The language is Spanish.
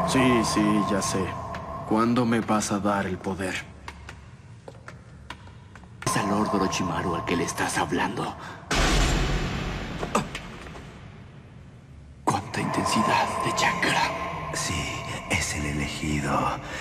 Sí, sí, ya sé. ¿Cuándo me vas a dar el poder? Es al Lord Orochimaru al que le estás hablando. ¿Cuánta intensidad de chakra? Sí, es el elegido.